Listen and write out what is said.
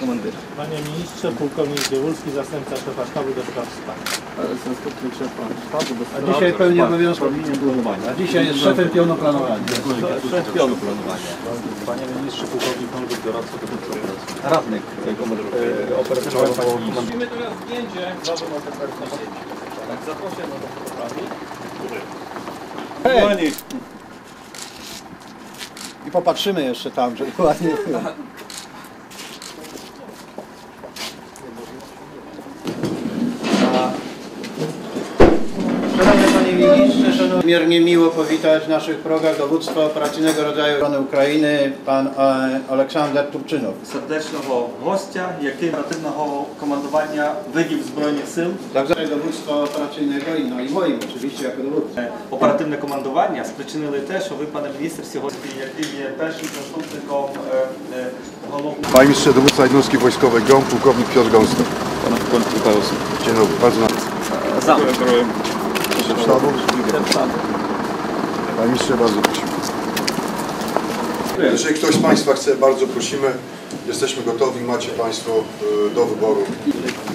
komandyrze. Panie ministrze, pułkownik Dziewulski, zastępca szefa sztabu do spraw wsparcia. Zastępnik szefa sztabu do spraw... A dzisiaj pełni obowiązki planowania. A dzisiaj jest szefem pionu planowania. Szef pionu planowania. Panie ministrze, pułkownik Konrad doradca do operacji. Radnych operacyjnego komandora. Robimy teraz zdjęcie. Tak, zaproszę na to poprawić. Hej! I popatrzymy jeszcze tam, żeby ładnie było. Szanowny Panie Ministrze, niezmiernie miło powitać w naszych progach dowództwa operacyjnego rodzaju obrony Ukrainy, pan Oleksander Turczynow. Serdecznego gościa, jak i operatywnego komandowania Wygib Zbrojnych Sił. Także dowództwa operacyjnego i moim oczywiście jako dowódcy. Оперативне командування спричинили те, що ви, пане міністр, сьогодні, який є першим заступником головного. Panie ministrze, dowódca jednostki wojskowej GOM, pułkownik Piotr Gąska. Pana pułkownika Pawełsa. Dzień dobry, bardzo na... Szef sztabu? Panie ministrze, bardzo prosimy. Jeżeli ktoś z Państwa chce, bardzo prosimy. Jesteśmy gotowi, macie Państwo do wyboru.